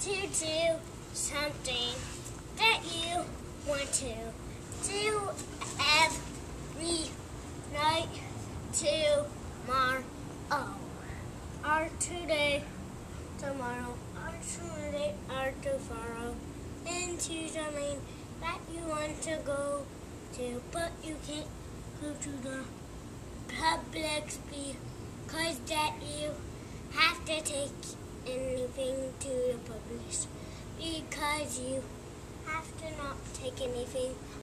to do something that you want to do every night tomorrow. Or today, tomorrow, or Sunday, or tomorrow. Into something that you want to go to, but you can't go to the public because that you have to take anything to the public because you have to not take anything